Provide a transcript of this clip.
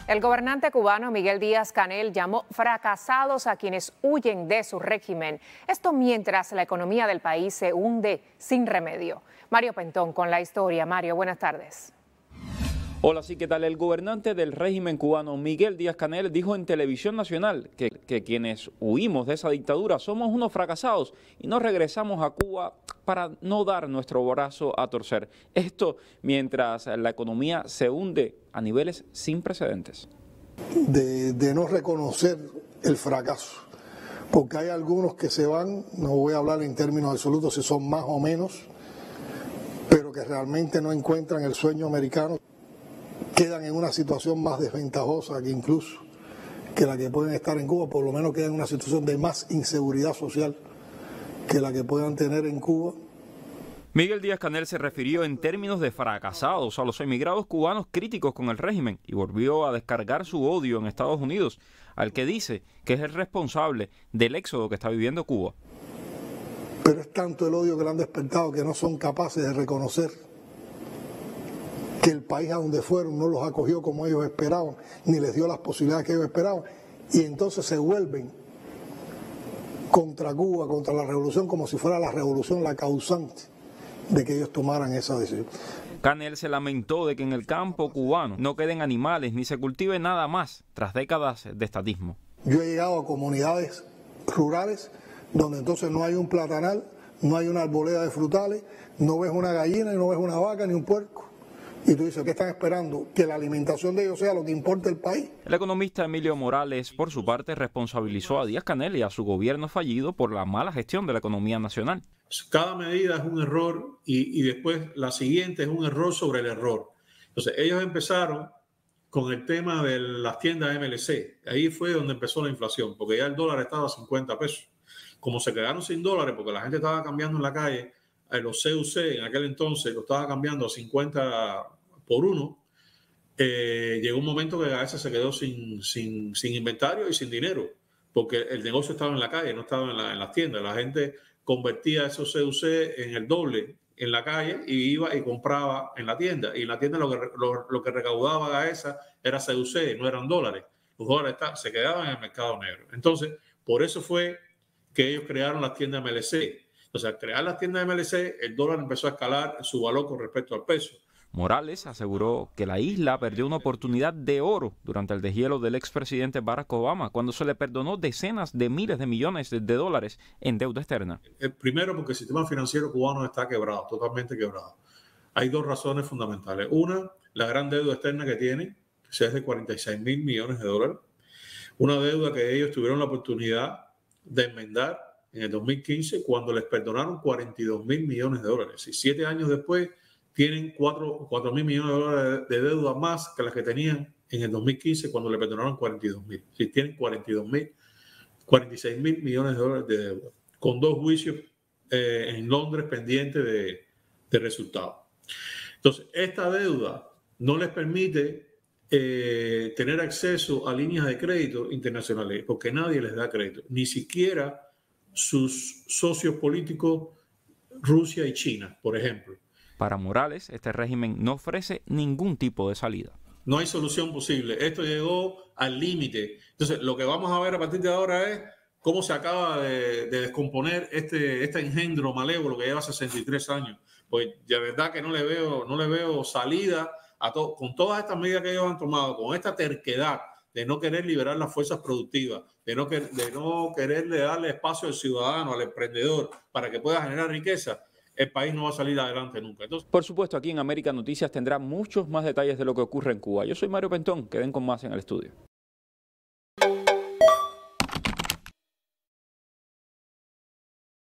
El gobernante cubano Miguel Díaz-Canel llamó fracasados a quienes huyen de su régimen. Esto mientras la economía del país se hunde sin remedio. Mario Pentón con la historia. Mario, buenas tardes. Hola, sí, ¿qué tal? El gobernante del régimen cubano, Miguel Díaz-Canel, dijo en Televisión Nacional que quienes huimos de esa dictadura somos unos fracasados y no regresamos a Cuba para no dar nuestro brazo a torcer. Esto mientras la economía se hunde a niveles sin precedentes. De no reconocer el fracaso, porque hay algunos que se van, no voy a hablar en términos absolutos si son más o menos, pero que realmente no encuentran el sueño americano. Quedan en una situación más desventajosa que incluso que la que pueden estar en Cuba, por lo menos quedan en una situación de más inseguridad social que la que puedan tener en Cuba. Miguel Díaz-Canel se refirió en términos de fracasados a los emigrados cubanos críticos con el régimen y volvió a descargar su odio en Estados Unidos, al que dice que es el responsable del éxodo que está viviendo Cuba. Pero es tanto el odio que le han despertado que no son capaces de reconocer que el país a donde fueron no los acogió como ellos esperaban, ni les dio las posibilidades que ellos esperaban, y entonces se vuelven contra Cuba, contra la revolución, como si fuera la revolución la causante de que ellos tomaran esa decisión. Canel se lamentó de que en el campo cubano no queden animales ni se cultive nada más tras décadas de estatismo. Yo he llegado a comunidades rurales donde entonces no hay un platanal, no hay una arboleda de frutales, no ves una gallina, no ves una vaca ni un puerco. Y tú dices, ¿qué están esperando? ¿Que la alimentación de ellos sea lo que importa el país? El economista Emilio Morales, por su parte, responsabilizó a Díaz-Canel y a su gobierno fallido por la mala gestión de la economía nacional. Cada medida es un error y después la siguiente es un error sobre el error. Entonces, ellos empezaron con el tema de las tiendas MLC. Ahí fue donde empezó la inflación, porque ya el dólar estaba a 50 pesos. Como se quedaron sin dólares, porque la gente estaba cambiando en la calle, los CUC en aquel entonces lo estaba cambiando a 50 por 1, llegó un momento que Gaesa se quedó sin inventario y sin dinero, porque el negocio estaba en la calle, no estaba en las tiendas. La gente convertía esos CUC en el doble en la calle y iba y compraba en la tienda. Y en la tienda lo que recaudaba Gaesa era CUC, no eran dólares. Los dólares se quedaban en el mercado negro. Entonces, por eso fue que ellos crearon las tiendas MLC. Entonces, al crear las tiendas MLC, el dólar empezó a escalar su valor con respecto al peso. Morales aseguró que la isla perdió una oportunidad de oro durante el deshielo del expresidente Barack Obama, cuando se le perdonó decenas de miles de millones de dólares en deuda externa. Primero, porque el sistema financiero cubano está quebrado, totalmente quebrado. Hay dos razones fundamentales. Una, la gran deuda externa que tiene, que es de 46.000 millones de dólares. Una deuda que ellos tuvieron la oportunidad de enmendar en el 2015, cuando les perdonaron 42.000 millones de dólares. Y 7 años después tienen 4.000 millones de dólares de deuda más que las que tenían en el 2015, cuando le perdonaron 42.000. Si tienen 46.000 millones de dólares de deuda, con 2 juicios en Londres pendientes de resultados. Entonces, esta deuda no les permite tener acceso a líneas de crédito internacionales, porque nadie les da crédito, ni siquiera sus socios políticos, Rusia y China, por ejemplo. Para Morales, este régimen no ofrece ningún tipo de salida. No hay solución posible. Esto llegó al límite. Entonces, lo que vamos a ver a partir de ahora es cómo se acaba de descomponer este engendro malévolo que lleva 63 años. Pues de verdad que no le veo salida con todas estas medidas que ellos han tomado, con esta terquedad de no querer liberar las fuerzas productivas, de no quererle darle espacio al ciudadano, al emprendedor, para que pueda generar riqueza. El país no va a salir adelante nunca. Entonces, por supuesto, aquí en América Noticias tendrá muchos más detalles de lo que ocurre en Cuba. Yo soy Mario Pentón, queden con más en el estudio.